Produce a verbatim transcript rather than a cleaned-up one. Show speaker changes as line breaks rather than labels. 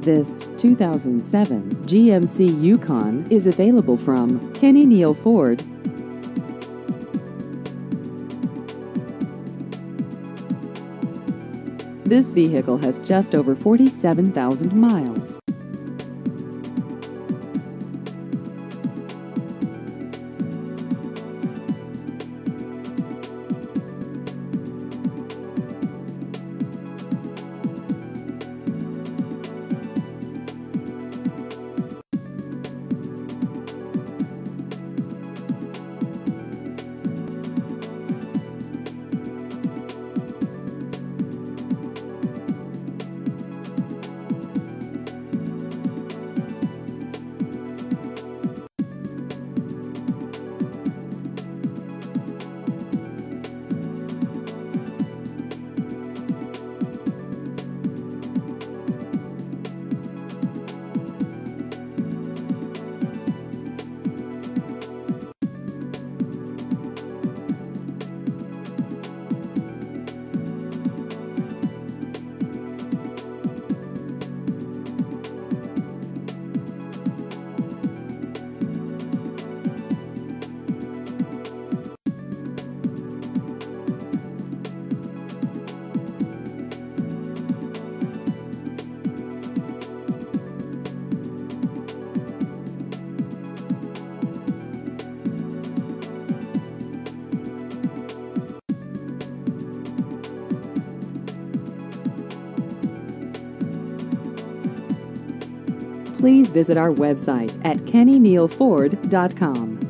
This two thousand seven G M C Yukon is available from Kenny Neal Ford. This vehicle has just over forty-seven thousand miles. Please visit our website at kenny neal ford dot com.